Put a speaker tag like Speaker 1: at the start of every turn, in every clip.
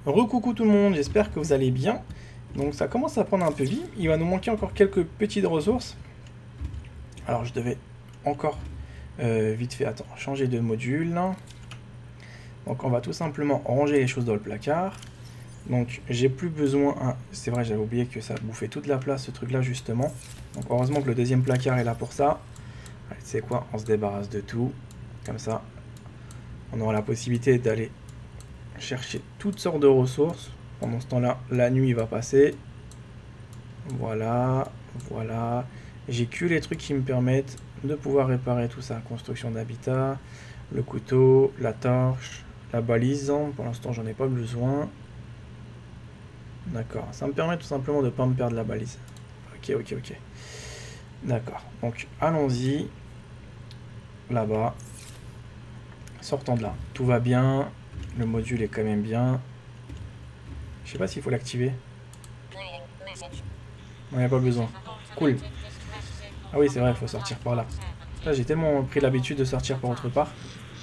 Speaker 1: Recoucou tout le monde, j'espère que vous allez bien. Donc ça commence à prendre un peu vie. Il va nous manquer encore quelques petites ressources. Alors je devais encore vite fait changer de module. Donc on va tout simplement ranger les choses dans le placard. Donc j'ai plus besoin... c'est vrai, j'avais oublié que ça bouffait toute la place ce truc là justement. Donc heureusement que le deuxième placard est là pour ça. Allez, tu sais quoi, on se débarrasse de tout. Comme ça, on aura la possibilité d'aller chercher toutes sortes de ressources. Pendant ce temps-là, la nuit va passer. Voilà, voilà. J'ai que les trucs qui me permettent de pouvoir réparer tout ça. Construction d'habitat, le couteau, la torche, la balise. Pour l'instant, j'en ai pas besoin. D'accord, ça me permet tout simplement de ne pas me perdre la balise. Ok, ok, ok. D'accord, donc allons-y. Là-bas. Sortons de là. Tout va bien. Le module est quand même bien. Je sais pas s'il faut l'activer. Non, il n'y a pas besoin. Cool. Ah oui, c'est vrai, il faut sortir par là. Là, j'ai tellement pris l'habitude de sortir par autre part.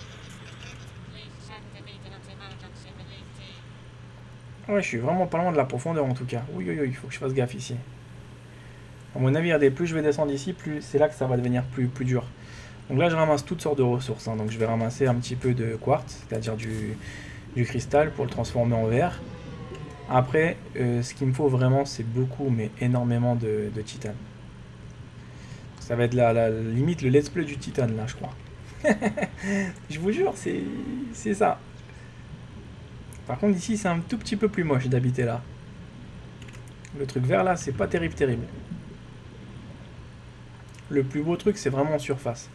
Speaker 1: Ouais, je suis vraiment pas loin de la profondeur en tout cas. Oui, oui, oui, il faut que je fasse gaffe ici. À mon avis, regardez, plus je vais descendre ici, plus c'est là que ça va devenir plus dur. Donc là, je ramasse toutes sortes de ressources. Donc je vais ramasser un petit peu de quartz, c'est-à-dire du cristal pour le transformer en verre. Après, ce qu'il me faut vraiment, c'est beaucoup, mais énormément de titane. Ça va être la limite le let's play du titane, là, je crois. Je vous jure, c'est ça. Par contre, ici, c'est un tout petit peu plus moche d'habiter là. Le truc vert, là, c'est pas terrible, terrible. Le plus beau truc, c'est vraiment en surface.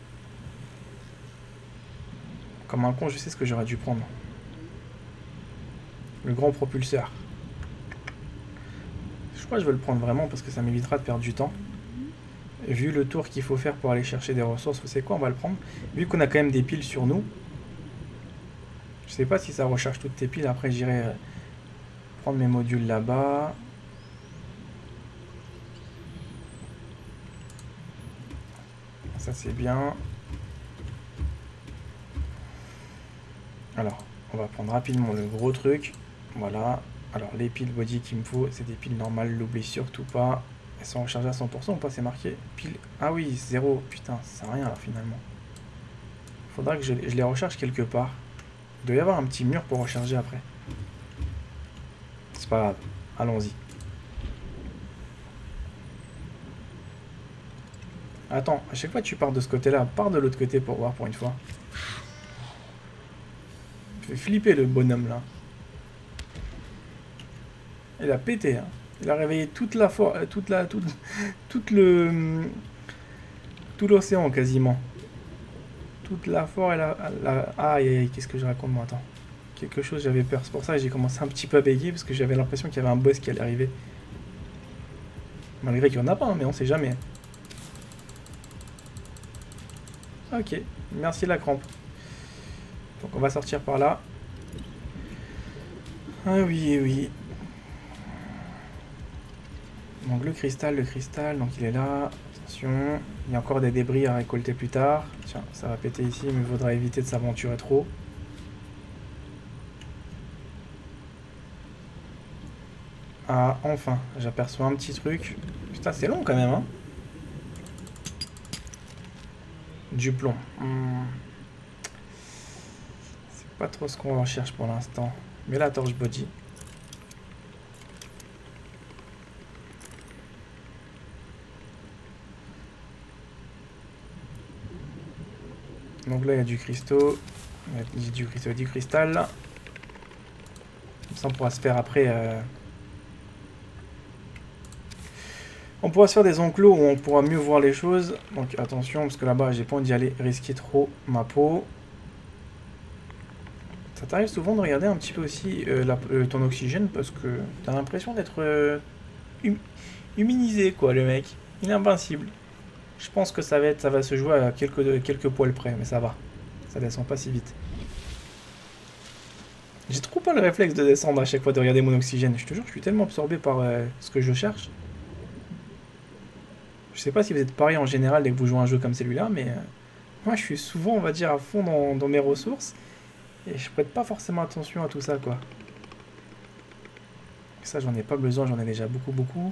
Speaker 1: Comme un con, je sais ce que j'aurais dû prendre. Le grand propulseur. Je crois que je vais le prendre vraiment parce que ça m'évitera de perdre du temps. Vu le tour qu'il faut faire pour aller chercher des ressources, vous savez quoi, on va le prendre. Vu qu'on a quand même des piles sur nous. Je sais pas si ça recharge toutes tes piles. Après, j'irai prendre mes modules là-bas. Ça, c'est bien. Alors, on va prendre rapidement le gros truc. Voilà. Alors, les piles body qu'il me faut, c'est des piles normales. L'oublie surtout pas. Elles sont rechargées à 100% ou pas, c'est marqué pile. Ah oui, 0. Putain, ça sert à rien là finalement. Faudra que je les recharge quelque part. Il doit y avoir un petit mur pour recharger après. C'est pas grave. Allons-y. Attends, à chaque fois que tu pars de ce côté-là, pars de l'autre côté pour voir pour une fois. Fait flipper le bonhomme là. Il a pété, hein. Il a réveillé toute la forêt, tout l'océan quasiment. Toute la forêt, aïe, aïe, qu'est-ce que je raconte moi, attends. Quelque chose, j'avais peur. C'est pour ça que j'ai commencé un petit peu à bégayer, parce que j'avais l'impression qu'il y avait un boss qui allait arriver. Malgré qu'il n'y en a pas, hein, mais on sait jamais. Ok, merci la crampe. Donc on va sortir par là. Ah oui, oui. Donc le cristal, donc il est là. Attention, il y a encore des débris à récolter plus tard. Tiens, ça va péter ici, mais il faudra éviter de s'aventurer trop. Ah, enfin, j'aperçois un petit truc. Putain, c'est long quand même, hein. Du plomb. C'est pas trop ce qu'on recherche pour l'instant. Mais la torche body. Donc là, il y a du cristaux. Il y a du cristal. Comme ça, on pourra se faire après... On pourra se faire des enclos où on pourra mieux voir les choses. Donc attention, parce que là-bas, j'ai pas envie d'y aller risquer trop ma peau. Ça t'arrive souvent de regarder un petit peu aussi ton oxygène, parce que t'as l'impression d'être huminisé, quoi, le mec. Il est invincible. Je pense que ça va se jouer à quelques poils près, mais ça va. Ça descend pas si vite. J'ai trop pas le réflexe de descendre à chaque fois de regarder mon oxygène. Je te jure, je suis tellement absorbé par ce que je cherche. Je sais pas si vous êtes pareil en général dès que vous jouez à un jeu comme celui-là, mais moi je suis souvent, on va dire, à fond dans mes ressources. Et je prête pas forcément attention à tout ça, quoi. Ça, j'en ai pas besoin, j'en ai déjà beaucoup.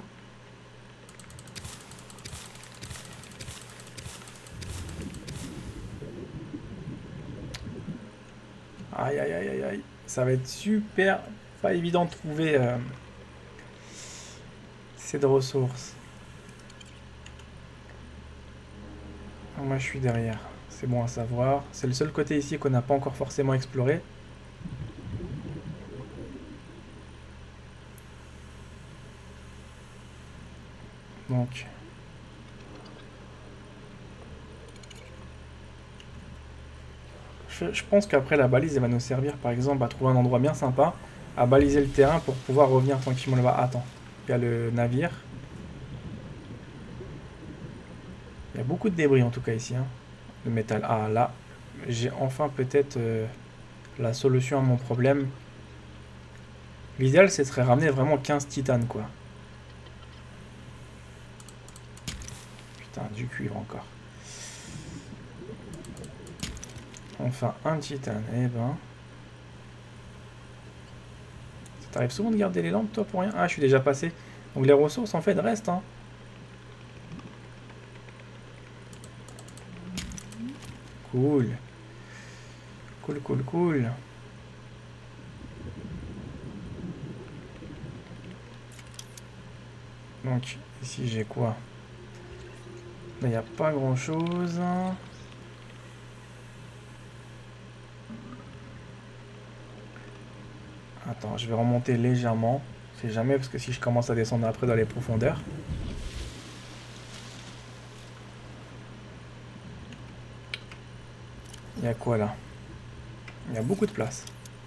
Speaker 1: Aïe, aïe, aïe, aïe, aïe. Ça va être super pas évident de trouver cette ressource. Moi, je suis derrière. C'est bon à savoir. C'est le seul côté ici qu'on n'a pas encore forcément exploré. Donc... Je pense qu'après la balise, elle va nous servir par exemple à trouver un endroit bien sympa, à baliser le terrain pour pouvoir revenir tranquillement là-bas. Attends, il y a le navire. Il y a beaucoup de débris en tout cas ici. Hein. Le métal. Ah là, j'ai enfin peut-être la solution à mon problème. L'idéal, ce serait ramener vraiment 15 titanes quoi. Putain, du cuivre encore. Enfin, un titane. Eh ben... Ça t'arrive souvent de garder les lampes, toi, pour rien? Ah, je suis déjà passé. Donc les ressources, en fait, restent. Hein. Cool. Cool. Donc, ici, j'ai quoi? Là, il n'y a pas grand-chose. Attends, je vais remonter légèrement. C'est jamais, parce que si je commence à descendre après dans les profondeurs... Il y a quoi là? Il y a beaucoup de place.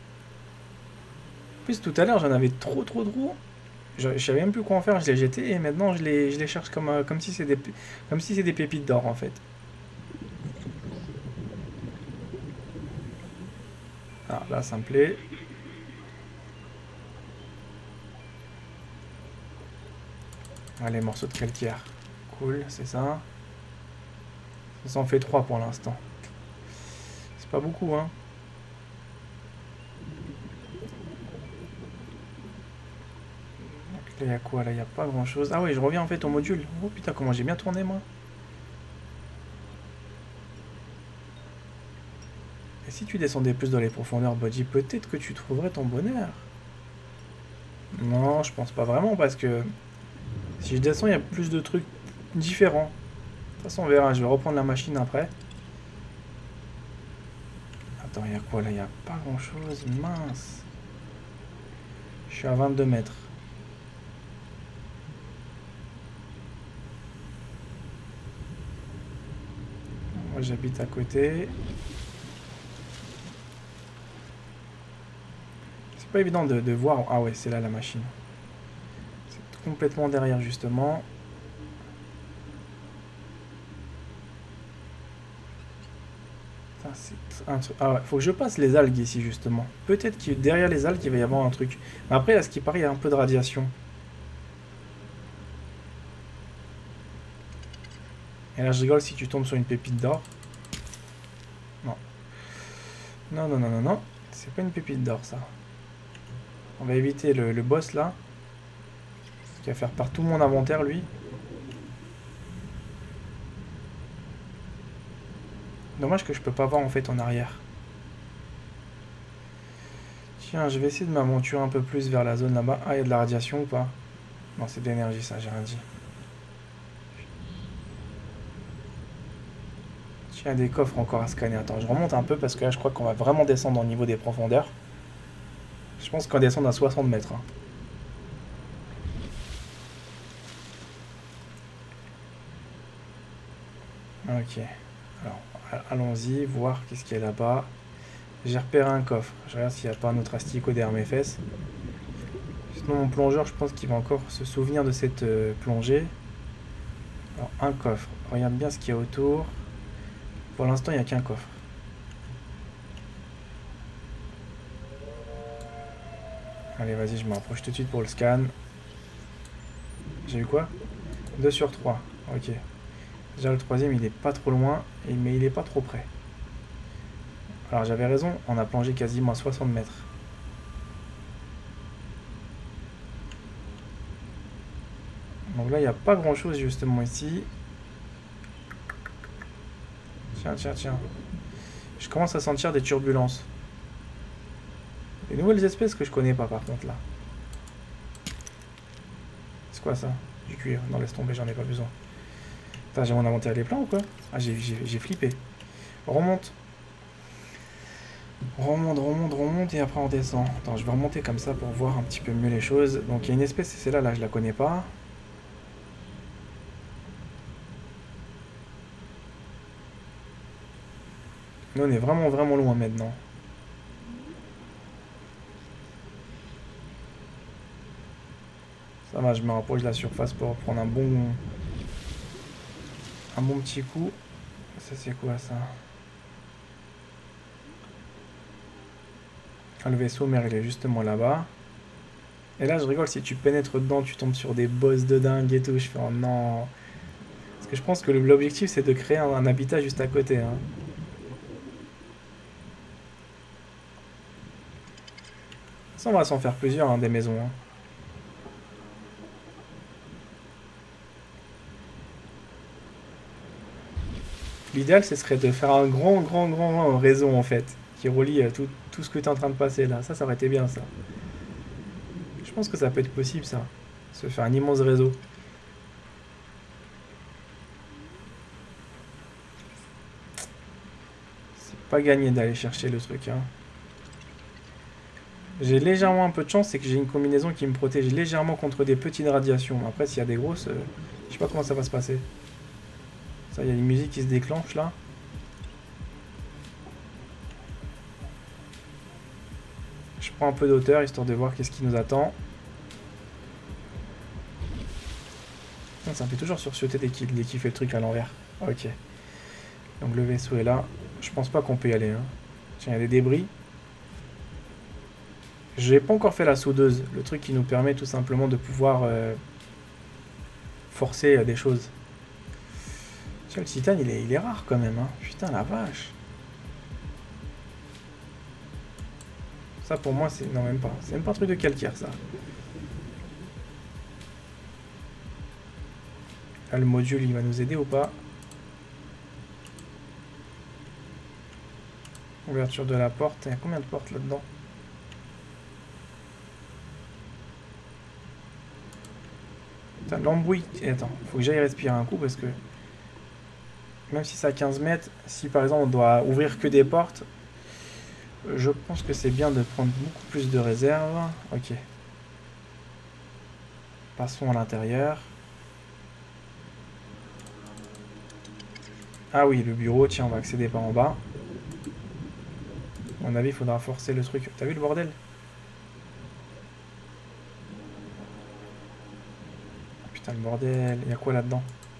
Speaker 1: En plus, tout à l'heure, j'en avais trop. Je savais même plus quoi en faire, je les jetais et maintenant je les cherche comme si c'est des pépites d'or en fait. Ah, là, ça me plaît. Allez, morceaux de calcaire. Cool, c'est ça. Ça en fait 3 pour l'instant. C'est pas beaucoup, hein. Donc là, il y a quoi? Là, il n'y a pas grand chose. Ah oui, je reviens en fait au module. Oh putain, comment j'ai bien tourné, moi. Et si tu descendais plus dans les profondeurs, Bodhi, peut-être que tu trouverais ton bonheur. Non, je pense pas vraiment, parce que si je descends, il y a plus de trucs différents. De toute façon, on verra. Je vais reprendre la machine après. Attends, il y a quoi là? Il n'y a pas grand chose. Mince. Je suis à 22 mètres. Moi, j'habite à côté. C'est pas évident de voir. Ah ouais, c'est là la machine. C'est complètement derrière, justement. Ah ouais, faut que je passe les algues ici justement. Peut-être que derrière les algues il va y avoir un truc. Mais après, à ce qui paraît, il y a un peu de radiation. Et là, je rigole si tu tombes sur une pépite d'or. Non. Non. C'est pas une pépite d'or ça. On va éviter le boss là. Qui va faire part tout mon inventaire lui. Dommage que je peux pas voir en fait en arrière. Tiens, je vais essayer de m'aventurer un peu plus vers la zone là-bas. Ah, il y a de la radiation ou pas? Non, c'est de l'énergie ça, j'ai rien dit. Tiens, des coffres encore à scanner. Attends, je remonte un peu parce que là, je crois qu'on va vraiment descendre au niveau des profondeurs. Je pense qu'on descend à 60 mètres. Hein. Ok. Alors, allons-y, voir qu'est-ce qu'il y a là-bas. J'ai repéré un coffre. Je regarde s'il n'y a pas un autre asticot derrière mes fesses. Sinon, mon plongeur, je pense qu'il va encore se souvenir de cette plongée. Alors, un coffre. Regarde bien ce qu'il y a autour. Pour l'instant, il n'y a qu'un coffre. Allez, vas-y, je me rapproche tout de suite pour le scan. J'ai eu quoi? 2 sur 3. Ok. Déjà, le troisième, il est pas trop loin, mais il est pas trop près. Alors, j'avais raison, on a plongé quasiment à 60 mètres. Donc là, il n'y a pas grand chose justement ici. Tiens, tiens, tiens. Je commence à sentir des turbulences. Des nouvelles espèces que je connais pas par contre là. C'est quoi ça? Du cuivre. Non, laisse tomber, j'en ai pas besoin. Putain, j'ai mon inventaire les plans ou quoi? Ah, j'ai flippé. Remonte. Remonte, remonte, remonte et après on descend. Attends, je vais remonter comme ça pour voir un petit peu mieux les choses. Donc il y a une espèce, c'est celle-là, là je la connais pas. Nous on est vraiment vraiment loin maintenant. Ça va, je me rapproche de la surface pour prendre un bon petit coup. Ça c'est quoi ça? Ah, le vaisseau mère il est justement là-bas. Et là je rigole, si tu pénètres dedans, tu tombes sur des boss de dingue et tout. Je fais oh non. Parce que je pense que l'objectif c'est de créer un habitat juste à côté. Hein. Ça on va s'en faire plusieurs hein, des maisons. Hein. L'idéal, ce serait de faire un grand réseau, en fait, qui relie tout ce que tu es en train de passer, là. Ça aurait été bien, ça. Je pense que ça peut être possible, ça. Se faire un immense réseau. C'est pas gagné d'aller chercher le truc, hein. J'ai légèrement un peu de chance, c'est que j'ai une combinaison qui me protège légèrement contre des petites radiations. Après, s'il y a des grosses, je sais pas comment ça va se passer. Ça, il y a une musique qui se déclenche, là. Je prends un peu d'auteur, histoire de voir qu'est-ce qui nous attend. Ça me fait toujours sursauter dès qu'il fait le truc à l'envers. Ok. Donc le vaisseau est là. Je pense pas qu'on peut y aller. Hein. Tiens, il y a des débris. J'ai pas encore fait la soudeuse. Le truc qui nous permet tout simplement de pouvoir forcer des choses. Tiens, le titane, il est rare quand même. Hein. Putain, la vache. Ça, pour moi, c'est... Non, même pas. C'est même pas un truc de calcaire, ça. Là, le module, il va nous aider ou pas? Ouverture de la porte. Il y a combien de portes là-dedans? Putain, l'embrouille. Attends, faut que j'aille respirer un coup parce que... Même si c'est à 15 mètres, si par exemple on doit ouvrir que des portes, je pense que c'est bien de prendre beaucoup plus de réserve. Ok. Passons à l'intérieur. Ah oui, le bureau, tiens, on va accéder par en bas. À mon avis, il faudra forcer le truc. T'as vu le bordel? Putain, le bordel. Il y a quoi là-dedans?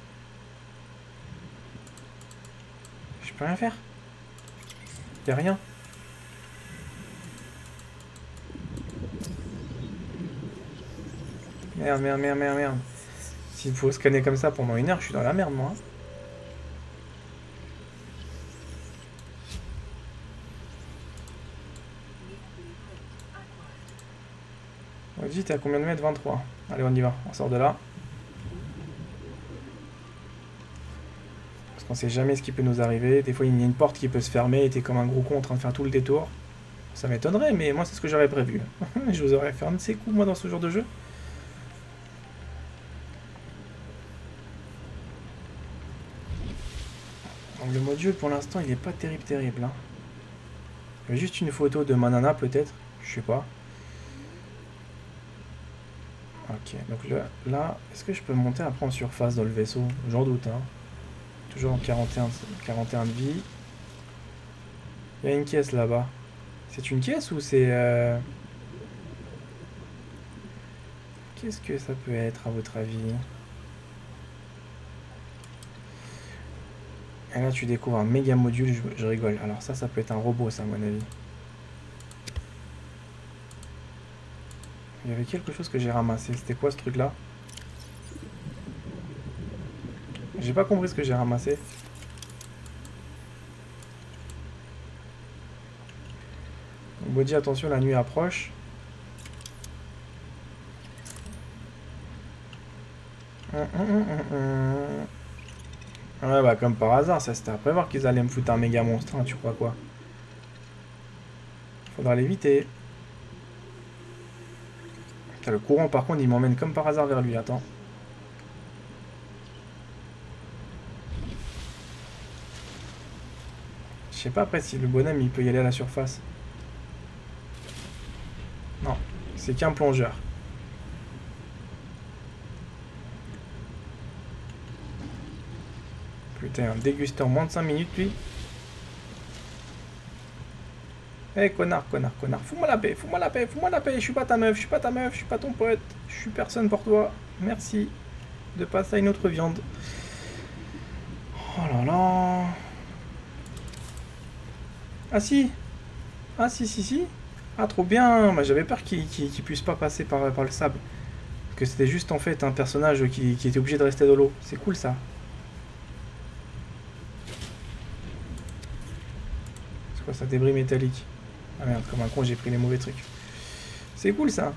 Speaker 1: Je peux rien faire. Il y a rien. Merde, merde, merde, merde, merde. S'il faut scanner comme ça pendant 1 heure, je suis dans la merde, moi. On dit, t'es à combien de mètres? 23. Allez, on y va. On sort de là. Parce qu'on sait jamais ce qui peut nous arriver. Des fois, il y a une porte qui peut se fermer et t'es comme un gros con en train de faire tout le détour. Ça m'étonnerait, mais moi, c'est ce que j'aurais prévu. Je vous aurais fait un de ces coups, moi, dans ce genre de jeu. Donc, le module, pour l'instant, il n'est pas terrible. Hein. Il y a juste une photo de ma nana, peut-être. Je sais pas. Ok, donc là est-ce que je peux monter après en surface dans le vaisseau? J'en doute, hein. Toujours en 41 de vie. Il y a une caisse là-bas. C'est une caisse ou c'est... Qu'est-ce que ça peut être à votre avis? Et là tu découvres un méga module, je rigole. Alors ça peut être un robot ça à mon avis. Il y avait quelque chose que j'ai ramassé. C'était quoi ce truc là? J'ai pas compris ce que j'ai ramassé. Body, attention, la nuit approche. Ouais, bah comme par hasard, ça c'était à prévoir qu'ils allaient me foutre un méga monstre, hein, tu crois quoi? Faudra l'éviter. Le courant par contre il m'emmène comme par hasard vers lui, attends. Je sais pas après si le bonhomme il peut y aller à la surface. Non, c'est qu'un plongeur. Putain, un dégusteur moins de 5 minutes lui. Eh connard, connard, connard, fous-moi la paix, fous-moi la paix, fous-moi la paix, je suis pas ta meuf, je suis pas ta meuf, je suis pas ton pote, je suis personne pour toi. Merci de passer à une autre viande. Oh là là. Ah si. Ah si si si. Ah trop bien. Bah, j'avais peur qu'il puisse pas passer par le sable. Parce que c'était juste en fait un personnage qui était obligé de rester dans l'eau. C'est cool ça. C'est quoi ça, débris métallique? Ah merde, comme un con j'ai pris les mauvais trucs. C'est cool ça.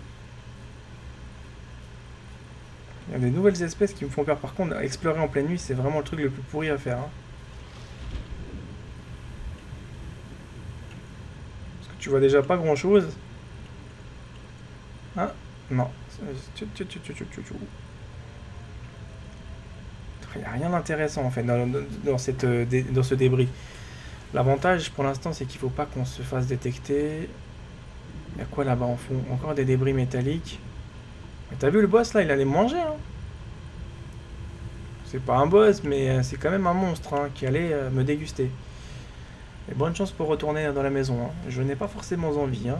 Speaker 1: Il y a des nouvelles espèces qui me font peur. Par contre, explorer en pleine nuit, c'est vraiment le truc le plus pourri à faire. Hein. Parce que tu vois déjà pas grand chose. Hein? Non. Il n'y a rien d'intéressant en fait dans ce débris. L'avantage pour l'instant c'est qu'il faut pas qu'on se fasse détecter. Il y a quoi là-bas en fond? Encore des débris métalliques. T'as vu le boss là, il allait me manger hein. C'est pas un boss mais c'est quand même un monstre hein, qui allait me déguster. Et bonne chance pour retourner dans la maison. Hein. Je n'ai pas forcément envie. Hein.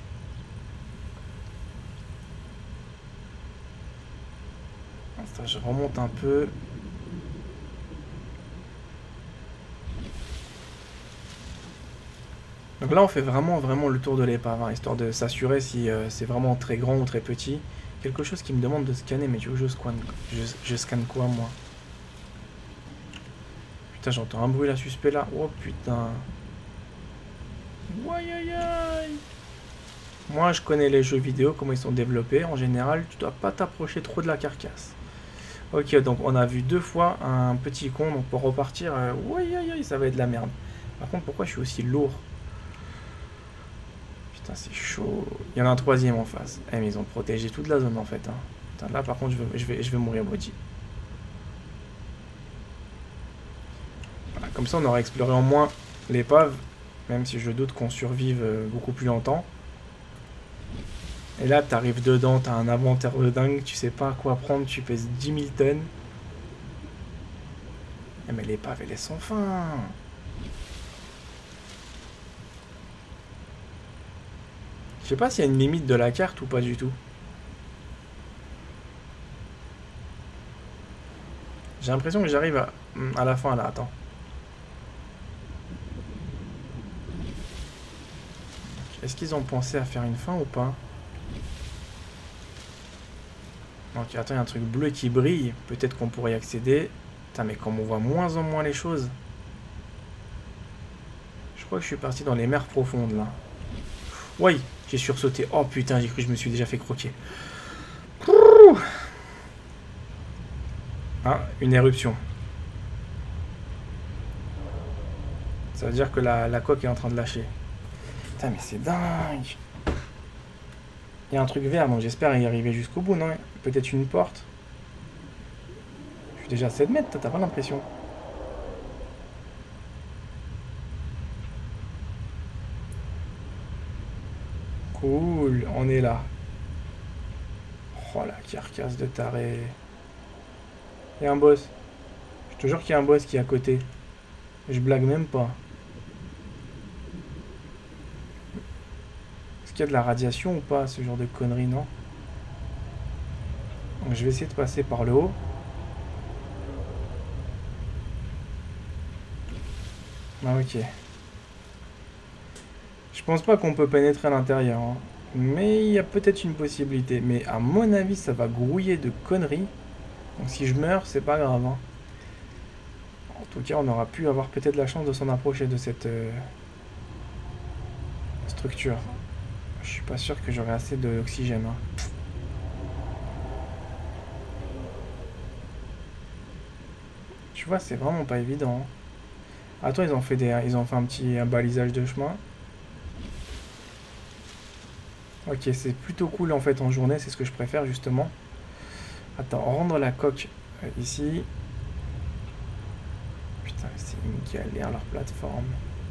Speaker 1: Ça, je remonte un peu. Donc là on fait vraiment le tour de l'épave, hein, histoire de s'assurer si c'est vraiment très grand ou très petit. Quelque chose qui me demande de scanner, mais tu veux que je scanne quoi moi? Putain j'entends un bruit là suspect là, oh putain. Aïe aïe aïe. Moi je connais les jeux vidéo, comment ils sont développés, en général tu dois pas t'approcher trop de la carcasse. Ok donc on a vu 2 fois un petit con, donc pour repartir, aïe aïe aïe ça va être de la merde. Par contre pourquoi je suis aussi lourd? Putain, c'est chaud. Il y en a un troisième en face. Eh, mais ils ont protégé toute la zone en fait. Hein. Putain, là par contre, je vais mourir maudit. Voilà, comme ça, on aura exploré en moins l'épave. Même si je doute qu'on survive beaucoup plus longtemps. Et là, t'arrives dedans, t'as un inventaire de dingue. Tu sais pas à quoi prendre. Tu pèses 10 000 tonnes. Eh, mais l'épave, elle est sans fin. Je sais pas s'il y a une limite de la carte ou pas du tout. J'ai l'impression que j'arrive à la fin là, attends. Est-ce qu'ils ont pensé à faire une fin ou pas? Ok, attends, il y a un truc bleu qui brille. Peut-être qu'on pourrait y accéder. Putain, mais comme on voit moins en moins les choses. Je crois que je suis parti dans les mers profondes là. Oui, j'ai sursauté. Oh putain, j'ai cru que je me suis déjà fait croquer. Ah, une éruption. Ça veut dire que la coque est en train de lâcher. Putain, mais c'est dingue. Il y a un truc vert, donc j'espère y arriver jusqu'au bout, non? Peut-être une porte. Je suis déjà à 7 mètres, t'as pas l'impression? Cool, on est là. Oh la carcasse de taré. Il y a un boss. Je te jure qu'il y a un boss qui est à côté. Je blague même pas. Est-ce qu'il y a de la radiation ou pas, ce genre de conneries, non? Donc je vais essayer de passer par le haut. Ah ok. Je pense pas qu'on peut pénétrer à l'intérieur. Hein. Mais il y a peut-être une possibilité. Mais à mon avis, ça va grouiller de conneries. Donc si je meurs, c'est pas grave. Hein. En tout cas, on aura pu avoir peut-être la chance de s'en approcher de cette structure. Je suis pas sûr que j'aurai assez d'oxygène. Hein. Tu vois, c'est vraiment pas évident. Attends, ils ont fait un balisage de chemin. Ok, c'est plutôt cool en fait en journée, c'est ce que je préfère justement. Attends, rendre la coque ici. Putain, c'est une galère leur plateforme.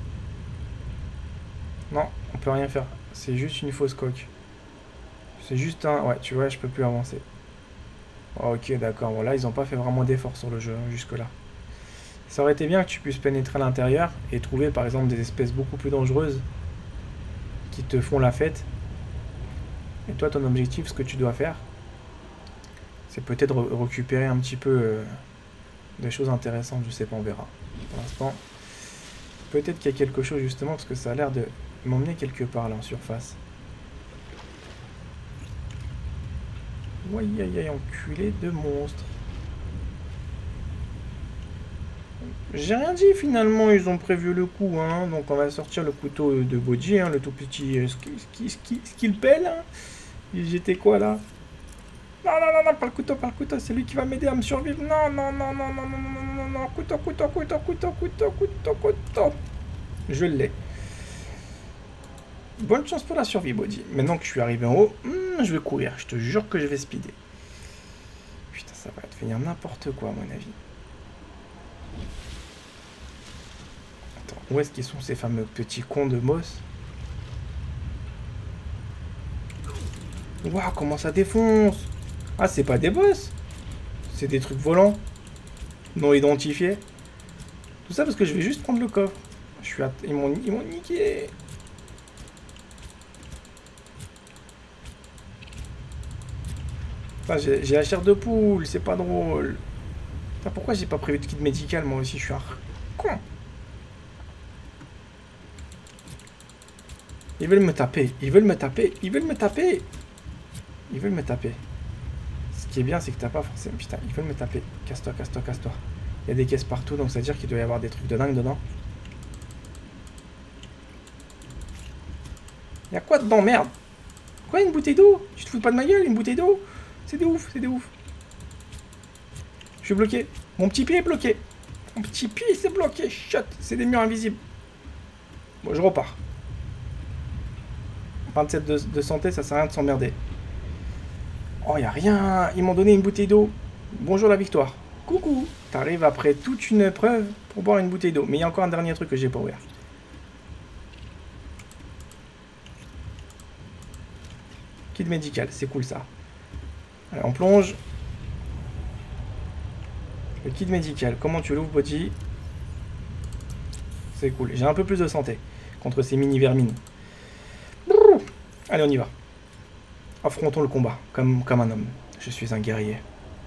Speaker 1: Non, on peut rien faire. C'est juste une fausse coque. C'est juste un... Ouais, tu vois, je peux plus avancer. Ok, d'accord. Bon, là, ils n'ont pas fait vraiment d'efforts sur le jeu, hein, jusque-là. Ça aurait été bien que tu puisses pénétrer à l'intérieur et trouver, par exemple, des espèces beaucoup plus dangereuses qui te font la fête. Et toi, ton objectif, ce que tu dois faire, c'est peut-être récupérer un petit peu des choses intéressantes. Je sais pas, on verra. Pour l'instant, peut-être qu'il y a quelque chose, justement, parce que ça a l'air de m'emmener quelque part, là, en surface. Aïe aïe aïe, enculé de monstre. J'ai rien dit finalement, ils ont prévu le coup, hein. Donc on va sortir le couteau de Bodhi, hein, le tout petit Skillpel. Hein. J'étais quoi là? Non, non, non, non, pas le couteau, c'est lui qui va m'aider à me survivre. Non, non, non, non, non, non, non, non, non, non, couteau, couteau, couteau, couteau, couteau, couteau, couteau. Je l'ai. Bonne chance pour la survie, Bodhi. Maintenant que je suis arrivé en haut, je vais courir. Je te jure que je vais speeder. Putain, ça va devenir n'importe quoi, à mon avis. Attends, où est-ce qu'ils sont ces fameux petits cons de Moss? Waouh, comment ça défonce! Ah, c'est pas des boss! C'est des trucs volants. Non identifiés. Tout ça parce que je vais juste prendre le coffre. Ils m'ont niqué! Enfin, j'ai la chair de poule, c'est pas drôle. Putain, pourquoi j'ai pas prévu de kit médical, moi aussi, je suis un con. Ils veulent me taper, ils veulent me taper, ils veulent me taper. Ils veulent me taper. Ce qui est bien, c'est que t'as pas forcément... Putain, ils veulent me taper. Casse-toi, casse-toi, casse-toi. Il y a des caisses partout, donc ça veut dire qu'il doit y avoir des trucs de dingue dedans. Il y a quoi dedans, merde? Quoi, une bouteille d'eau? Tu te fous pas de ma gueule, une bouteille d'eau? C'est des ouf, c'est des ouf. Je suis bloqué. Mon petit pied est bloqué. Mon petit pied, c'est bloqué. Chut, c'est des murs invisibles. Bon, je repars. 27 de santé, ça sert à rien de s'emmerder. Oh, y a rien. Ils m'ont donné une bouteille d'eau. Bonjour la victoire. Coucou. T'arrives après toute une épreuve pour boire une bouteille d'eau. Mais il y a encore un dernier truc que j'ai pas ouvert. Kit médical, c'est cool ça. Allez, on plonge. Le kit médical, comment tu l'ouvres, Bodhi? C'est cool. J'ai un peu plus de santé contre ces mini-vermines. Allez, on y va. Affrontons le combat, comme un homme. Je suis un guerrier.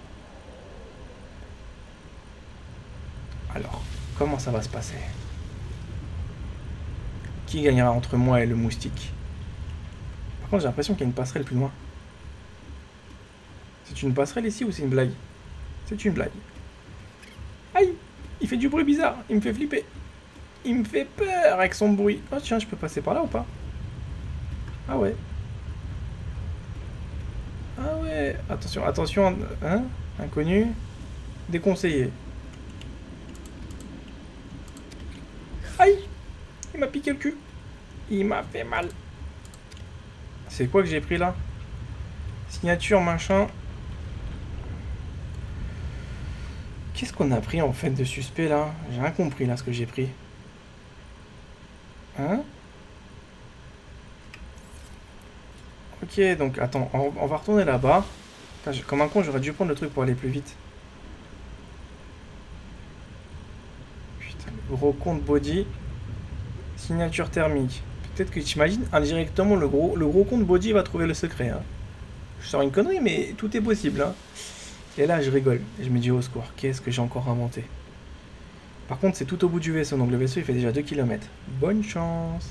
Speaker 1: Alors, comment ça va se passer? Qui gagnera entre moi et le moustique? Par contre, j'ai l'impression qu'il y a une passerelle plus loin. C'est une passerelle ici ou c'est une blague? C'est une blague. Aïe! Il fait du bruit bizarre, il me fait flipper. Il me fait peur avec son bruit. Oh tiens, je peux passer par là ou pas? Ah ouais. Ah ouais. Attention, attention. Hein? Inconnu. Déconseillé. Aïe! Il m'a piqué le cul. Il m'a fait mal. C'est quoi que j'ai pris là? Signature, machin. Qu'est-ce qu'on a pris en fait de suspect là? J'ai rien compris là ce que j'ai pris. Hein? Ok, donc attends, on va retourner là-bas. Comme un con, j'aurais dû prendre le truc pour aller plus vite. Putain, le gros compte body. Signature thermique. Peut-être que tu imagines, indirectement, le gros compte body va trouver le secret. Hein. Je sors une connerie, mais tout est possible. Hein. Et là, je rigole. Et je me dis, au secours, qu'est-ce que j'ai encore inventé? Par contre, c'est tout au bout du vaisseau. Donc le vaisseau, il fait déjà 2 km. Bonne chance.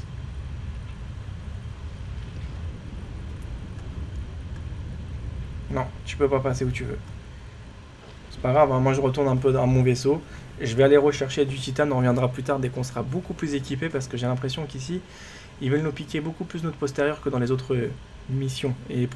Speaker 1: Non, tu peux pas passer où tu veux. C'est pas grave, hein, moi je retourne un peu dans mon vaisseau. Et je vais aller rechercher du titane, on reviendra plus tard dès qu'on sera beaucoup plus équipé. Parce que j'ai l'impression qu'ici, ils veulent nous piquer beaucoup plus notre postérieur que dans les autres missions. Et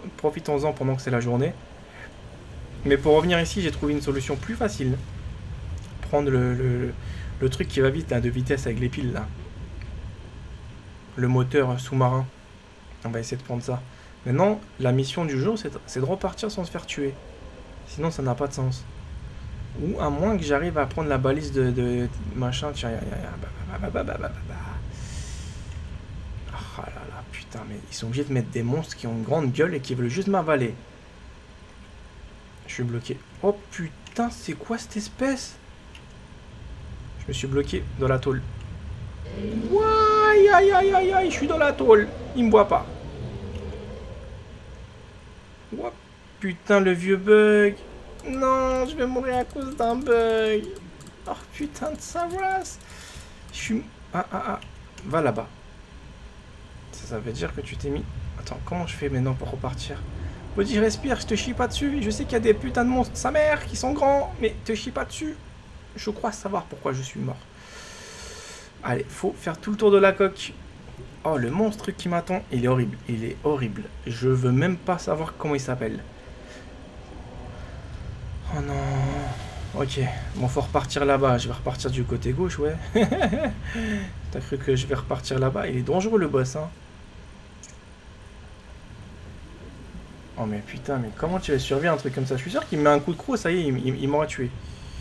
Speaker 1: profitons-en pendant que c'est la journée. Mais pour revenir ici, j'ai trouvé une solution plus facile. prendre le truc qui va vite, là, de vitesse avec les piles, là. Le moteur sous-marin. On va essayer de prendre ça. Maintenant, la mission du jour, c'est de repartir sans se faire tuer. Sinon, ça n'a pas de sens. Ou à moins que j'arrive à prendre la balise de machin. Tiens, ah là là, putain, mais ils sont obligés de mettre des monstres qui ont une grande gueule et qui veulent juste m'avaler. Je suis bloqué. Oh putain, c'est quoi cette espèce? Je me suis bloqué dans la tôle. Aïe, aïe, aïe, aïe, aïe, je suis dans la tôle. Il me voit pas. Oh putain, le vieux bug. Non, je vais mourir à cause d'un bug. Oh putain de sa race. Je suis... Ah. Va là-bas. Ça veut dire que tu t'es mis... Attends, comment je fais maintenant pour repartir? Body, respire, je te chie pas dessus. Je sais qu'il y a des putains de monstres, sa mère, qui sont grands, mais te chie pas dessus. Je crois savoir pourquoi je suis mort. Allez, faut faire tout le tour de la coque. Oh, le monstre qui m'attend, il est horrible. Il est horrible. Je veux même pas savoir comment il s'appelle. Oh non. Ok. Bon, faut repartir là-bas. Je vais repartir du côté gauche, ouais. T'as cru que je vais repartir là-bas? Il est dangereux, le boss, hein. Oh, mais putain, mais comment tu vas survivre un truc comme ça? Je suis sûr qu'il me met un coup de croc, ça y est, il m'aura tué.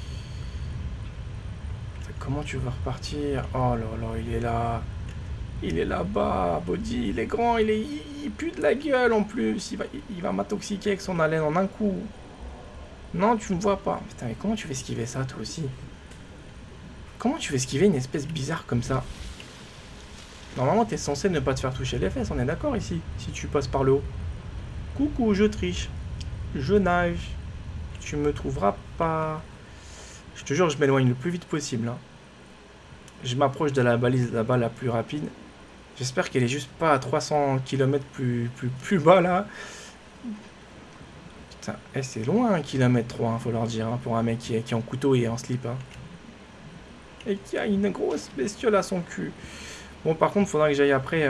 Speaker 1: Comment tu vas repartir? Oh là là, il est là. Il est là-bas, Body. Il est grand, il pue de la gueule en plus. Il va m'intoxiquer avec son haleine en un coup. Non, tu ne vois pas. Putain, mais comment tu fais esquiver ça, toi aussi? Comment tu fais esquiver une espèce bizarre comme ça? Normalement, t'es censé ne pas te faire toucher les fesses, on est d'accord ici, si tu passes par le haut. Coucou, je triche. Je nage. Tu me trouveras pas. Je te jure, je m'éloigne le plus vite possible. Hein. Je m'approche de la balise là-bas la plus rapide. J'espère qu'elle est juste pas à 300 km plus bas là. Putain, c'est loin 1 km 3, hein, faut leur dire, hein, pour un mec qui est en couteau et en slip. Hein. Et qui a une grosse bestiole à son cul. Bon, par contre, il faudra que j'aille après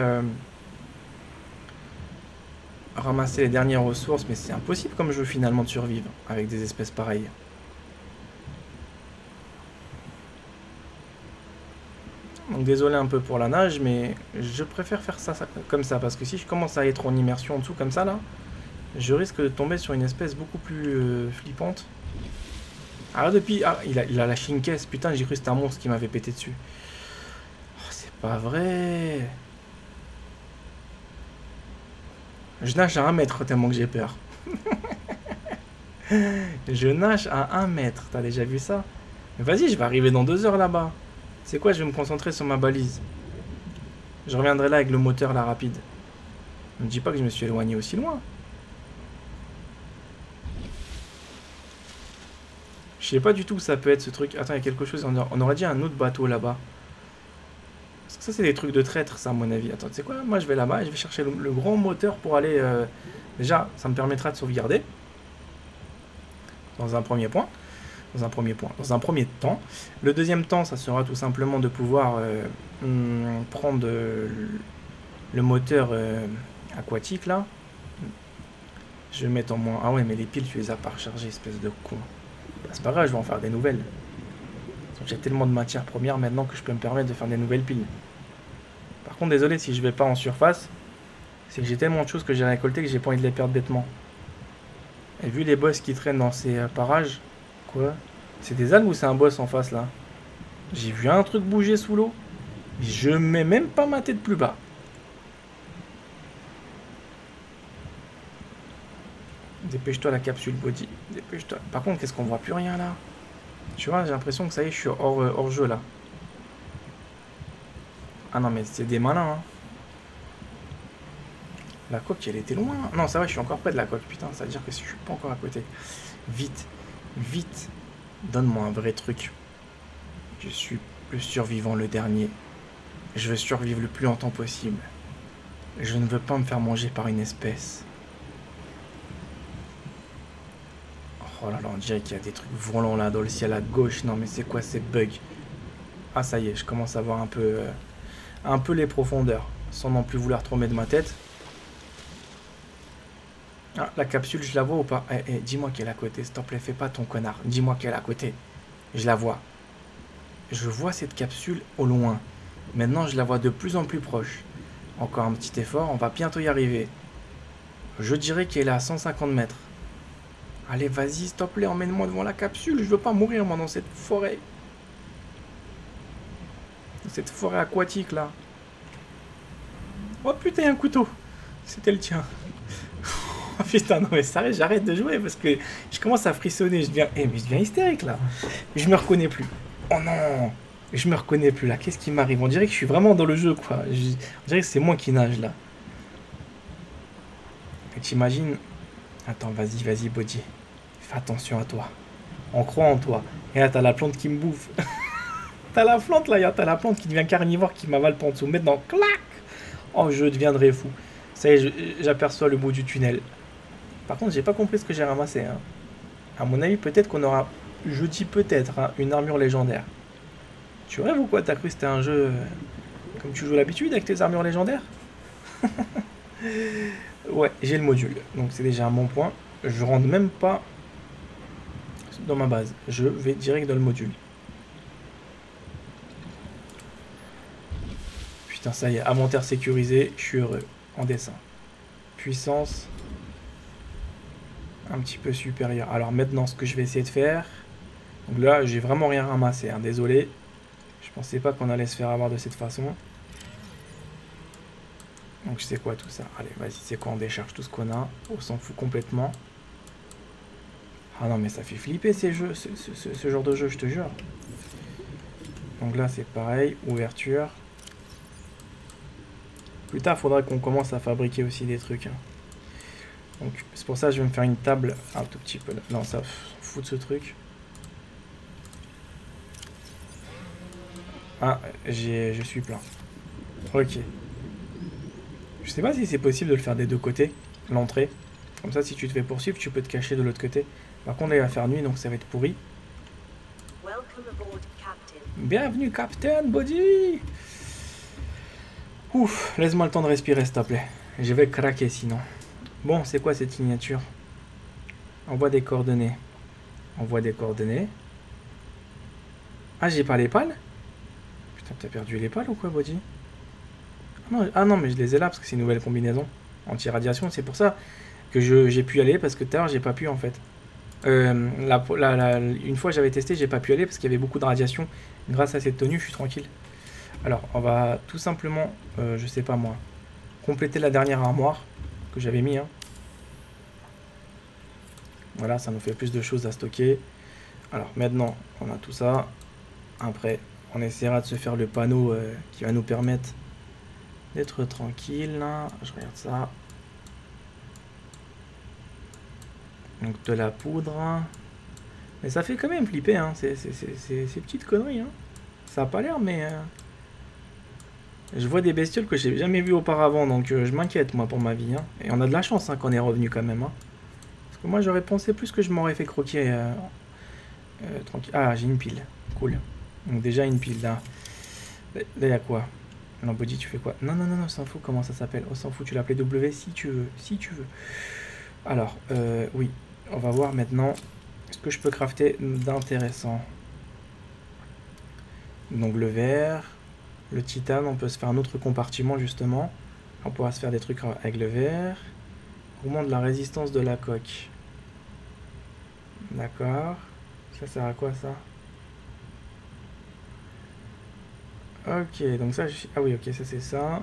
Speaker 1: ramasser les dernières ressources, mais c'est impossible comme jeu finalement de survivre avec des espèces pareilles. Donc désolé un peu pour la nage, mais je préfère faire ça comme ça, parce que si je commence à être en immersion en dessous comme ça là, je risque de tomber sur une espèce beaucoup plus flippante. Ah depuis... Ah, il a la chincaisse, putain j'ai cru que c'était un monstre qui m'avait pété dessus. Oh, c'est pas vrai. Je nage à 1 mètre tellement que j'ai peur. Je nage à 1 mètre, t'as déjà vu ça? Vas-y, je vais arriver dans 2 heures là-bas. C'est quoi, je vais me concentrer sur ma balise. Je reviendrai là avec le moteur là rapide. Ne me dis pas que je me suis éloigné aussi loin. Je sais pas du tout où ça peut être ce truc. Attends, il y a quelque chose, on aurait dit un autre bateau là-bas. Parce que ça c'est des trucs de traître ça à mon avis. Attends, tu sais quoi, moi je vais là-bas et je vais chercher le grand moteur pour aller... Déjà, ça me permettra de sauvegarder. Dans un premier point. Dans un premier temps. Le deuxième temps, ça sera tout simplement de pouvoir prendre le moteur aquatique là. Je vais mettre en moins... Ah ouais, mais les piles, tu les as pas rechargées, espèce de con. Bah, c'est pas grave, je vais en faire des nouvelles. J'ai tellement de matières premières maintenant que je peux me permettre de faire des nouvelles piles. Par contre, désolé si je vais pas en surface. C'est que j'ai tellement de choses que j'ai récoltées que j'ai pas envie de les perdre bêtement. Et vu les boss qui traînent dans ces parages... Quoi? C'est des algues ou c'est un boss en face là? J'ai vu un truc bouger sous l'eau. Je mets même pas ma tête plus bas. Dépêche-toi la capsule Body. Dépêche-toi. Par contre, qu'est-ce qu'on voit plus rien là? Tu vois, j'ai l'impression que ça y est, je suis hors jeu là. Ah non, mais c'est des malins. Hein. La coque, elle était loin. Non, ça va, je suis encore près de la coque. Putain, ça veut dire que je suis pas encore à côté. Vite. Vite, donne-moi un vrai truc. Je suis le survivant, le dernier. Je veux survivre le plus longtemps possible. Je ne veux pas me faire manger par une espèce. Oh là là, on dirait qu'il y a des trucs volants là dans le ciel à gauche. Non mais c'est quoi ces bugs? Ah ça y est, je commence à voir un peu les profondeurs. Sans non plus vouloir trop mettre de ma tête. Ah, la capsule, je la vois ou pas? Dis-moi qu'elle est à côté, s'il te plaît, fais pas ton connard. Dis-moi qu'elle est à côté. Je la vois. je vois cette capsule au loin. Maintenant, je la vois de plus en plus proche. Encore un petit effort, on va bientôt y arriver. Je dirais qu'elle est à 150 mètres. Allez, vas-y, s'il te plaît, emmène-moi devant la capsule. Je veux pas mourir, moi, dans cette forêt. Dans cette forêt aquatique, là. Oh putain, un couteau. C'était le tien. Oh putain, non mais sérieux, j'arrête de jouer parce que je commence à frissonner. Mais je deviens hystérique, là. Je me reconnais plus. Oh non. Je me reconnais plus, là. Qu'est-ce qui m'arrive? On dirait que je suis vraiment dans le jeu, quoi. On dirait que c'est moi qui nage, là. Et t'imagines... Attends, vas-y, vas-y, Body. Fais attention à toi. On croit en toi. Et là, t'as la plante qui me bouffe. T'as la plante, là. T'as la plante qui devient carnivore, qui m'avale en dessous. Maintenant, clac. Oh, je deviendrai fou. Ça y est, j'aperçois le bout du tunnel. Par contre, j'ai pas compris ce que j'ai ramassé. Hein. À mon avis, peut-être qu'on aura... Je dis peut-être, hein, une armure légendaire. Tu rêves ou quoi? T'as cru que c'était un jeu... comme tu joues l'habitude avec tes armures légendaires? Ouais, j'ai le module. Donc c'est déjà un bon point. Je rentre même pas dans ma base. Je vais direct dans le module. Putain, ça y est, inventaire sécurisé. Je suis heureux. En dessin. Puissance. Un petit peu supérieur. Alors maintenant, ce que je vais essayer de faire... Donc là, j'ai vraiment rien ramassé. Hein, désolé. Je pensais pas qu'on allait se faire avoir de cette façon. Donc c'est quoi tout ça? Allez, vas-y, c'est quoi? On décharge tout ce qu'on a. On s'en fout complètement. Ah non, mais ça fait flipper ces jeux, ce genre de jeu, je te jure. Donc là, c'est pareil. Ouverture. Plus tard, il faudra qu'on commence à fabriquer aussi des trucs. Hein. Donc c'est pour ça que je vais me faire une table un tout petit peu. Non, ça fout de ce truc. Ah, je suis plein. Ok. Je sais pas si c'est possible de le faire des deux côtés, l'entrée. Comme ça, si tu te fais poursuivre, tu peux te cacher de l'autre côté. Par contre, là, il va faire nuit, donc ça va être pourri. Bienvenue, Captain Body. Ouf, laisse-moi le temps de respirer, s'il te plaît. Je vais craquer sinon. Bon, c'est quoi cette signature? Envoie des coordonnées. Envoie des coordonnées. Ah, j'ai pas les pales? Putain, t'as perdu les pales ou quoi, Body? Ah non, mais je les ai là parce que c'est une nouvelle combinaison anti-radiation. C'est pour ça que j'ai pu y aller parce que tout à l'heure j'ai pas pu en fait. Une fois j'avais testé, j'ai pas pu aller parce qu'il y avait beaucoup de radiation. Grâce à cette tenue, je suis tranquille. Alors, on va tout simplement, je sais pas moi, compléter la dernière armoire que j'avais mis. Hein. Voilà, ça nous fait plus de choses à stocker. Alors maintenant, on a tout ça. Après, on essaiera de se faire le panneau qui va nous permettre d'être tranquille, là. Je regarde ça. Donc de la poudre. Mais ça fait quand même flipper, hein. Ces petites conneries, hein. Ça a pas l'air, mais... Je vois des bestioles que j'ai jamais vues auparavant, donc je m'inquiète, moi, pour ma vie. Hein. Et on a de la chance hein, qu'on est revenu quand même. Hein. Parce que moi, j'aurais pensé plus que je m'aurais fait croquer tranquille. Ah, j'ai une pile. Cool. Donc déjà, une pile, là. Là, il y a quoi? Non, Body, tu fais quoi? Non, non, non, non, on s'en fout comment ça s'appelle. On s'en fout, tu l'appelais W si tu veux. Si tu veux. Alors, oui. On va voir maintenant ce que je peux crafter d'intéressant. Donc, le verre. Le titane, on peut se faire un autre compartiment, justement. On pourra se faire des trucs avec le verre. Augmente la résistance de la coque. D'accord. Ça sert à quoi, ça? Ok, donc ça... Ah oui, ok, ça c'est ça.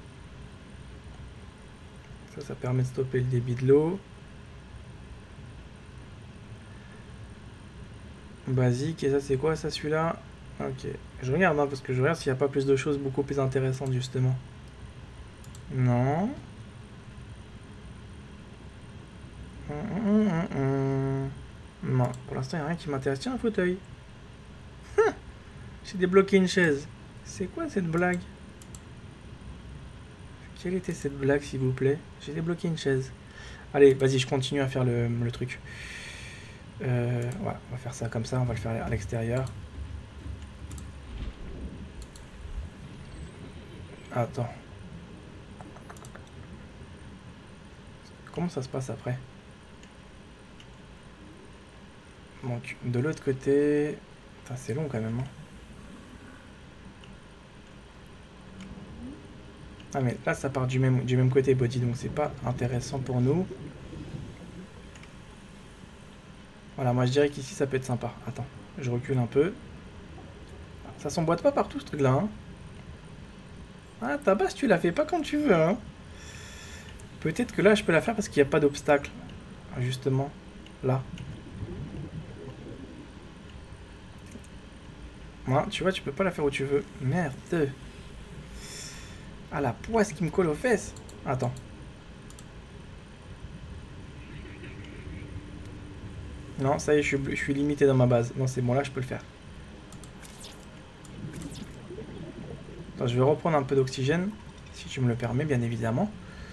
Speaker 1: Ça permet de stopper le débit de l'eau. Basique, et ça c'est quoi, ça, celui-là? Ok. Je regarde, hein, parce que je regarde s'il n'y a pas plus de choses beaucoup plus intéressantes, justement. Non. Non, pour l'instant, il n'y a rien qui m'intéresse. Tiens, un fauteuil. J'ai débloqué une chaise. C'est quoi cette blague? Quelle était cette blague, s'il vous plaît? J'ai débloqué une chaise. Allez, vas-y, je continue à faire le truc. Ouais, on va faire ça comme ça. On va le faire à l'extérieur. Attends. Comment ça se passe après? Donc, de l'autre côté... C'est long quand même. Hein. Ah mais là ça part du même côté body, donc c'est pas intéressant pour nous. Voilà, moi je dirais qu'ici ça peut être sympa. Attends, je recule un peu. Ça s'emboîte pas partout ce truc là, hein. Ah, ta base tu la fais pas quand tu veux, hein. Peut-être que là je peux la faire parce qu'il n'y a pas d'obstacle. Justement, là. Moi, tu vois, tu peux pas la faire où tu veux. Merde. Ah, la poisse qui me colle aux fesses. Attends. Non, ça y est, je suis limité dans ma base. Non, c'est bon, là, je peux le faire. Attends, je vais reprendre un peu d'oxygène, si tu me le permets, bien évidemment.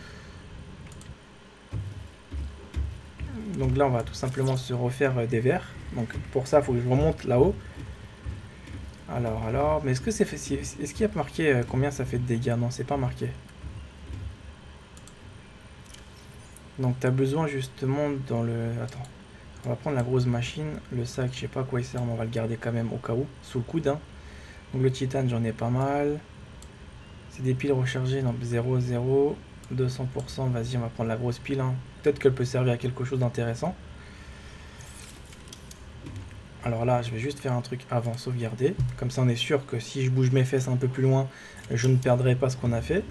Speaker 1: Donc là, on va tout simplement se refaire des verres. Donc pour ça, il faut que je remonte là-haut. Alors, mais est-ce que c'est fait, est-ce qu'il y a marqué combien ça fait de dégâts? Non, c'est pas marqué. Donc tu as besoin justement dans le... Attends, on va prendre la grosse machine. Le sac, je sais pas à quoi il sert, mais on va le garder quand même au cas où, sous le coude, hein. Donc le titane, j'en ai pas mal. C'est des piles rechargées, non, 0, 0, 200%, vas-y, on va prendre la grosse pile, hein. Peut-être qu'elle peut servir à quelque chose d'intéressant. Alors là, je vais juste faire un truc avant, sauvegarder. Comme ça, on est sûr que si je bouge mes fesses un peu plus loin, je ne perdrai pas ce qu'on a fait.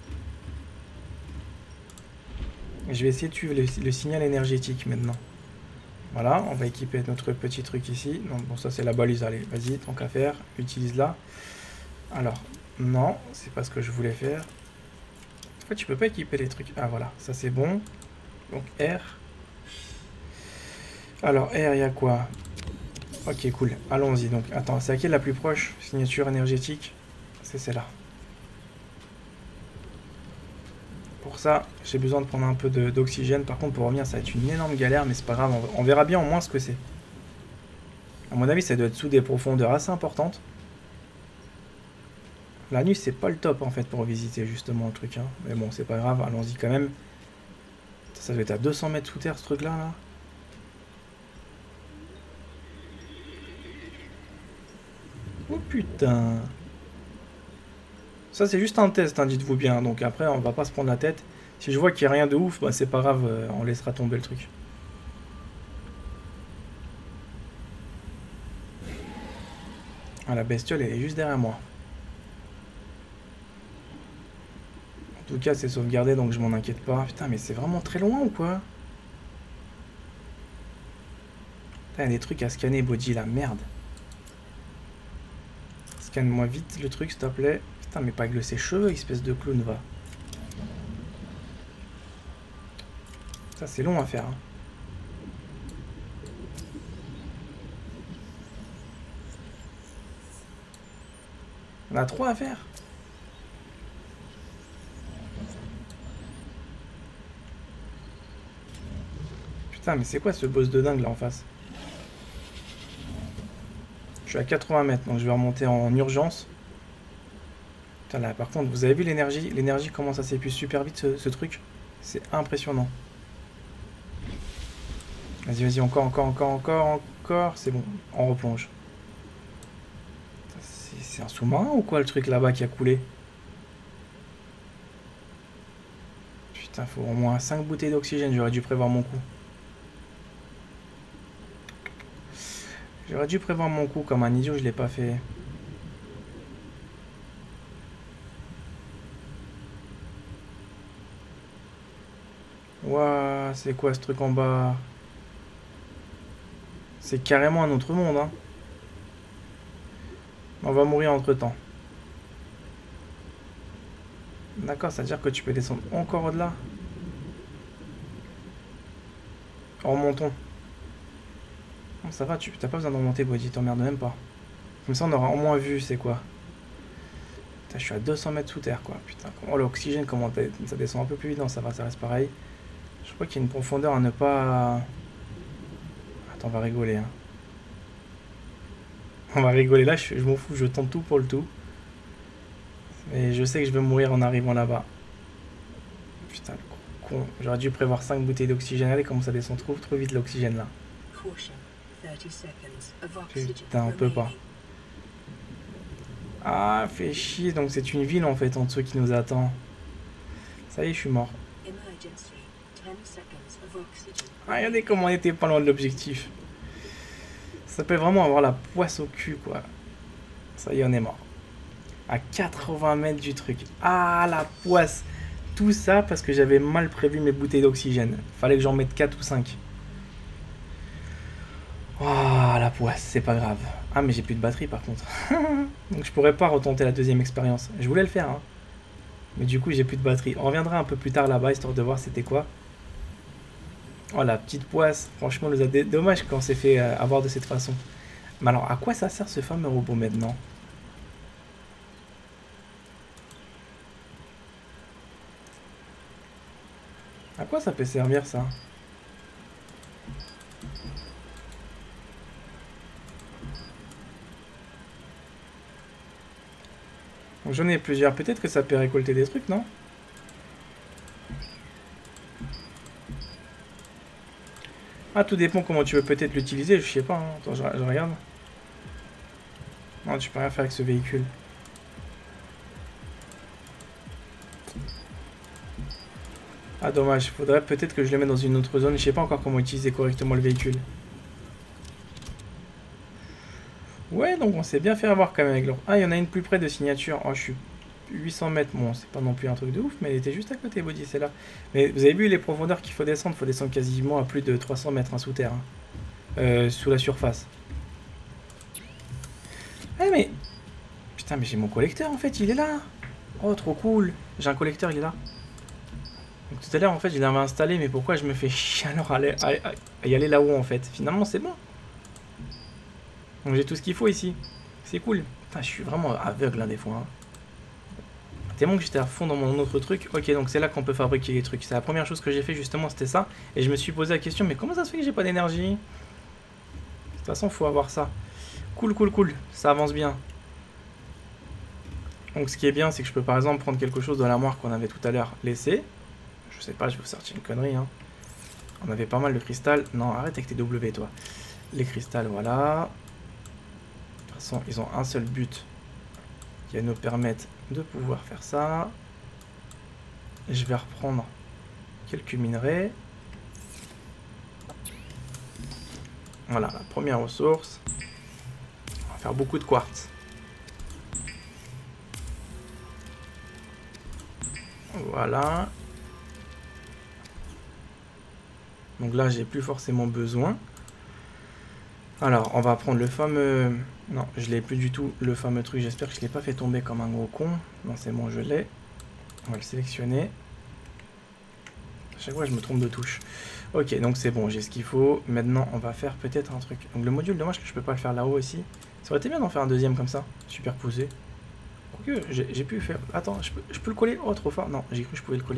Speaker 1: Je vais essayer de suivre le signal énergétique maintenant. Voilà, on va équiper notre petit truc ici. Donc bon, ça c'est la balise, allez, vas-y, tant qu'à faire, utilise-la. Alors, non, c'est pas ce que je voulais faire. En fait, tu peux pas équiper les trucs. Ah voilà, ça c'est bon. Donc R. Alors R, il y a quoi? Ok, cool. Allons-y. Donc, attends, c'est à qui la plus proche? Signature énergétique. C'est celle-là. Pour ça, j'ai besoin de prendre un peu d'oxygène. Par contre, pour revenir, ça va être une énorme galère, mais c'est pas grave. On verra bien au moins ce que c'est. À mon avis, ça doit être sous des profondeurs assez importantes. La nuit, c'est pas le top, en fait, pour visiter, justement, le truc, hein. Mais bon, c'est pas grave. Allons-y quand même. Ça doit être à 200 mètres sous terre, ce truc-là, là. Oh putain. Ça c'est juste un test, hein, dites-vous bien. Donc après on va pas se prendre la tête. Si je vois qu'il n'y a rien de ouf, bah, c'est pas grave, on laissera tomber le truc. Ah, la bestiole elle est juste derrière moi. En tout cas c'est sauvegardé donc je m'en inquiète pas. Putain mais c'est vraiment très loin ou quoi? Putain, il y a des trucs à scanner body là, merde. Scanne-moi vite le truc s'il te plaît. Putain mais pas avec ses cheveux, espèce de clown va. Ça c'est long à faire, hein. On a 3 à faire. Putain mais c'est quoi ce boss de dingue là en face? Je suis à 80 mètres donc je vais remonter en urgence. Putain là par contre vous avez vu l'énergie? L'énergie comment ça s'épuise super vite ce truc? C'est impressionnant. Vas-y, vas-y, encore. C'est bon, on replonge. C'est un sous-marin ou quoi le truc là-bas qui a coulé? Putain, faut au moins 5 bouteilles d'oxygène, j'aurais dû prévoir mon coup. J'aurais dû prévoir mon coup, comme un idiot, je l'ai pas fait. Ouah, c'est quoi ce truc en bas? C'est carrément un autre monde, hein. On va mourir entre-temps. D'accord, ça veut dire que tu peux descendre encore au-delà. Remontons. Bon, ça va, t'as pas besoin de remonter, Body, t'emmerdes même pas. Comme ça, on aura au moins vu c'est quoi. Putain, je suis à 200 mètres sous terre, quoi. Putain, oh, l'oxygène, comment ça descend un peu plus vite. Non, ça va, ça reste pareil. Je crois qu'il y a une profondeur à ne pas... Attends, on va rigoler, hein. On va rigoler là, je m'en fous, je tente tout pour le tout. Et je sais que je vais mourir en arrivant là-bas. Putain, le con. J'aurais dû prévoir 5 bouteilles d'oxygène. Allez, comment ça descend trop vite l'oxygène là. Putain, on peut pas. Ah, fait chier. Donc c'est une ville en fait en dessous qui nous attend. Ça y est, je suis mort. Ah, regardez comment on était pas loin de l'objectif. Ça s'appelle vraiment avoir la poisse au cul, quoi. Ça y est, on est mort. À 80 mètres du truc. Ah, la poisse. Tout ça parce que j'avais mal prévu mes bouteilles d'oxygène. Fallait que j'en mette 4 ou 5. Ah, la poisse, c'est pas grave. Ah, mais j'ai plus de batterie par contre. Donc je pourrais pas retenter la deuxième expérience. Je voulais le faire, hein. Mais du coup, j'ai plus de batterie. On reviendra un peu plus tard là-bas, histoire de voir c'était quoi. Oh, la petite poisse. Franchement, nous a dommage quand on s'est fait avoir de cette façon. Mais alors, à quoi ça sert ce fameux robot maintenant? À quoi ça peut servir, ça? Donc, j'en ai plusieurs. Peut-être que ça peut récolter des trucs, non? Ah, tout dépend comment tu veux peut-être l'utiliser. Je sais pas, hein. Attends, je regarde. Non, tu peux rien faire avec ce véhicule. Ah, dommage. Faudrait peut-être que je le mette dans une autre zone. Je sais pas encore comment utiliser correctement le véhicule. Ouais, donc on s'est bien fait avoir quand même avec l'or. Ah, il y en a une plus près de signature. Oh, je suis 800 mètres. Bon, c'est pas non plus un truc de ouf, mais elle était juste à côté, Body, c'est là. Mais vous avez vu les profondeurs qu'il faut descendre? Faut descendre quasiment à plus de 300 mètres hein, sous terre. Hein. Sous la surface. Ah, mais... Putain, mais j'ai mon collecteur en fait, il est là. Oh, trop cool. J'ai un collecteur, il est là. Donc tout à l'heure, en fait, je l'avais installé, mais pourquoi je me fais chier alors à y aller là-haut en fait? Finalement, c'est bon. Donc j'ai tout ce qu'il faut ici. C'est cool. Putain, je suis vraiment aveugle hein, des fois. Hein. Tellement que j'étais à fond dans mon autre truc. Ok, donc c'est là qu'on peut fabriquer les trucs. C'est la première chose que j'ai fait justement, c'était ça. Et je me suis posé la question, mais comment ça se fait que j'ai pas d'énergie? De toute façon, faut avoir ça. Cool, cool, cool. Ça avance bien. Donc ce qui est bien, c'est que je peux par exemple prendre quelque chose de l'armoire qu'on avait tout à l'heure laissé. Je sais pas, je vais vous sortir une connerie. Hein. On avait pas mal de cristal. Non, arrête avec tes W, toi. Les cristals, voilà. De toute façon, ils ont un seul but. Qui va nous permettre de pouvoir faire ça. Je vais reprendre quelques minerais. Voilà, la première ressource. On va faire beaucoup de quartz. Voilà. Donc là, j'ai plus forcément besoin. Alors, on va prendre le fameux... Non, je l'ai plus du tout, le fameux truc. J'espère que je ne l'ai pas fait tomber comme un gros con. Non, c'est bon, je l'ai. On va le sélectionner. À chaque fois, je me trompe de touche. Ok, donc c'est bon, j'ai ce qu'il faut. Maintenant, on va faire peut-être un truc. Donc le module, dommage que je peux pas le faire là-haut aussi. Ça aurait été bien d'en faire un deuxième comme ça, superposé. Quoique, j'ai pu faire... Attends, je peux le coller? Oh, trop fort. Non, j'ai cru que je pouvais le coller.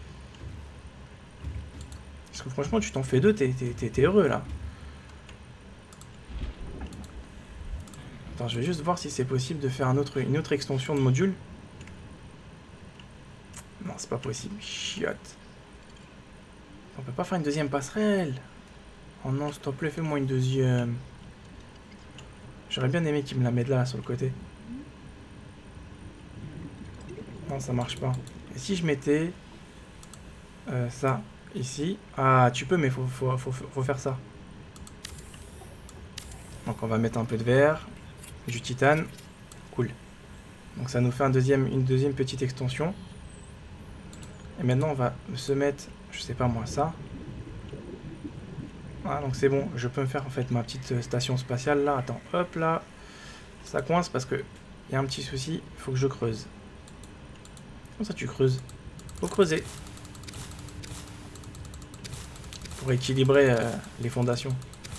Speaker 1: Parce que franchement, tu t'en fais deux, t'es heureux, là. Attends, je vais juste voir si c'est possible de faire une autre extension de module. Non, c'est pas possible. Chiotte. On peut pas faire une deuxième passerelle. Oh non, s'il te plaît, fais-moi une deuxième. J'aurais bien aimé qu'il me la mette là, sur le côté. Non, ça marche pas. Et si je mettais ça ici? Ah, tu peux, mais faut faire ça. Donc on va mettre un peu de verre, du titane. Cool. Donc ça nous fait une deuxième petite extension. Et maintenant on va se mettre, je sais pas moi, ça. Ah, donc c'est bon, je peux me faire en fait ma petite station spatiale là. Attends, hop là. Ça coince parce que il y a un petit souci, il faut que je creuse. Comment ça tu creuses? Faut creuser. Pour équilibrer les fondations.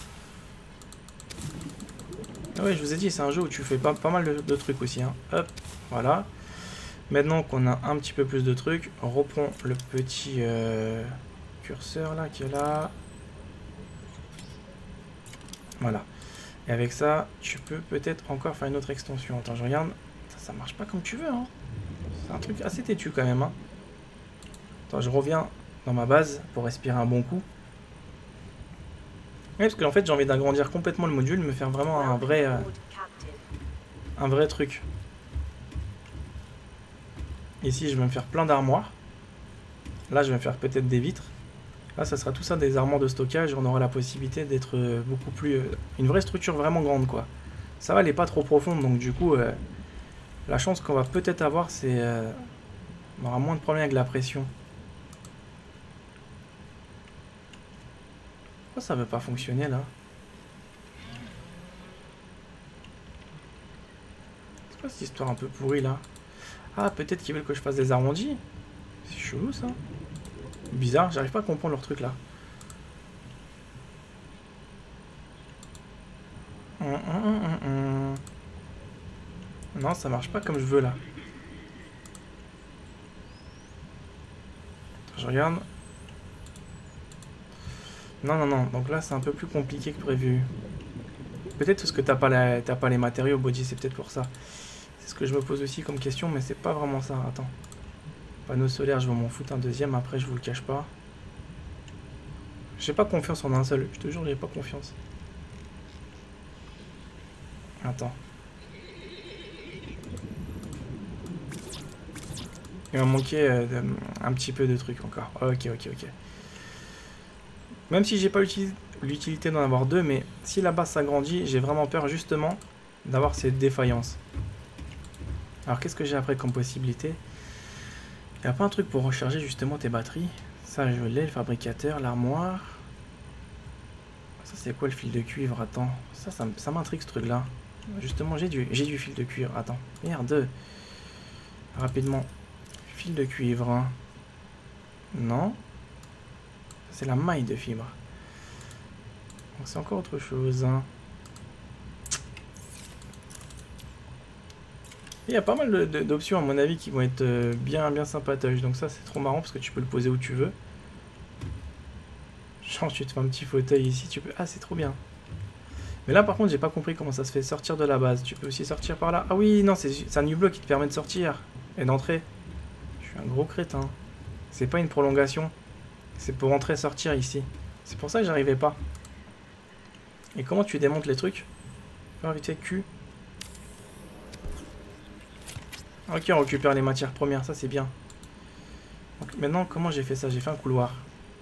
Speaker 1: Ah ouais, je vous ai dit, c'est un jeu où tu fais pas mal de trucs aussi. Hein. Hop, voilà. Maintenant qu'on a un petit peu plus de trucs, on reprend le petit curseur là qui est là. Voilà. Et avec ça, tu peux peut-être encore faire une autre extension. Attends, je regarde. Ça marche pas comme tu veux. Hein. C'est un truc assez têtu quand même. Hein. Attends, je reviens dans ma base pour respirer un bon coup. Oui, parce que en fait, j'ai envie d'agrandir complètement le module, me faire vraiment un vrai truc. Ici, je vais me faire plein d'armoires. Là, je vais faire peut-être des vitres. Là, ça sera tout ça des armoires de stockage. On aura la possibilité d'être beaucoup plus... une vraie structure vraiment grande, quoi. Ça va, elle n'est pas trop profonde, donc du coup, la chance qu'on va peut-être avoir, c'est... on aura moins de problèmes avec la pression. Pourquoi ça veut pas fonctionner, là? C'est quoi cette histoire un peu pourrie, là? Ah, peut-être qu'ils veulent que je fasse des arrondis? C'est chelou, ça. Bizarre, j'arrive pas à comprendre leur truc, là. Non, ça marche pas comme je veux, là. Je regarde. Non, non, non. Donc là, c'est un peu plus compliqué que prévu. Peut-être parce que t'as pas les matériaux, Body, c'est peut-être pour ça. C'est ce que je me pose aussi comme question, mais c'est pas vraiment ça. Attends. Panneau solaire, je vais m'en foutre un deuxième, après je vous le cache pas. J'ai pas confiance en un seul, je te jure, j'ai pas confiance. Attends. Il m'a manqué un petit peu de trucs encore. Ok, ok, ok. Même si j'ai pas l'utilité d'en avoir deux, mais si la base s'agrandit, j'ai vraiment peur justement d'avoir cette défaillance. Alors qu'est-ce que j'ai après comme possibilité? Il n'y a pas un truc pour recharger justement tes batteries? Ça je l'ai, le fabricateur, l'armoire. Ça c'est quoi le fil de cuivre? Attends, ça m'intrigue ce truc là. Justement j'ai du fil de cuivre. Attends, merde. Rapidement. Fil de cuivre. Hein. Non. C'est la maille de fibre. C'est encore autre chose. Hein. Il y a pas mal d'options à mon avis qui vont être bien sympatoches. Donc ça c'est trop marrant parce que tu peux le poser où tu veux. Genre tu te fais un petit fauteuil ici, tu peux... Ah c'est trop bien. Mais là par contre j'ai pas compris comment ça se fait sortir de la base. Tu peux aussi sortir par là. Ah oui non c'est un U-block qui te permet de sortir et d'entrer. Je suis un gros crétin. C'est pas une prolongation. C'est pour entrer et sortir ici. C'est pour ça que j'arrivais pas. Et comment tu démontes les trucs? Gravité Q. Ok, on récupère les matières premières, ça c'est bien. Donc maintenant, comment j'ai fait ça? J'ai fait un couloir.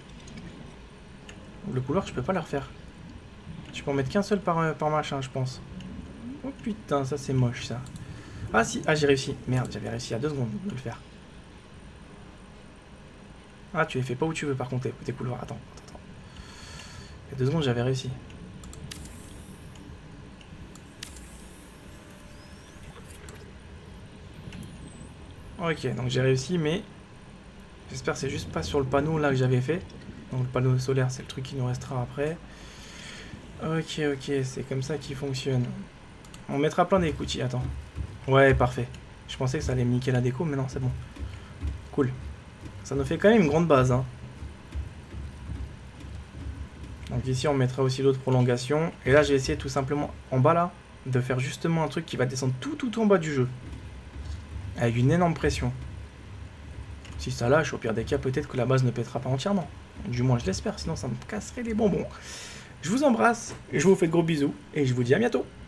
Speaker 1: Le couloir, je peux pas le refaire. Je peux en mettre qu'un seul par machin, je pense. Oh putain, ça c'est moche ça. Ah si, ah j'ai réussi. Merde, j'avais réussi à 2 secondes de le faire. Ah, tu les fais pas où tu veux par contre, tes couloirs. Attends. Il y a 2 secondes, j'avais réussi. Ok, donc j'ai réussi, mais j'espère que c'est juste pas sur le panneau là que j'avais fait. Donc le panneau solaire, c'est le truc qui nous restera après. Ok, c'est comme ça qu'il fonctionne. On mettra plein d'écoutilles, attends. Ouais, parfait. Je pensais que ça allait me niquer la déco, mais non, c'est bon. Cool. Ça nous fait quand même une grande base, hein. Donc ici, on mettra aussi l'autre prolongation. Et là, j'ai essayé tout simplement, en bas là, de faire justement un truc qui va descendre tout en bas du jeu. Avec une énorme pression. Si ça lâche, au pire des cas, peut-être que la base ne pètera pas entièrement. Du moins, je l'espère, sinon ça me casserait les bonbons. Je vous embrasse, je vous fais de gros bisous, et je vous dis à bientôt.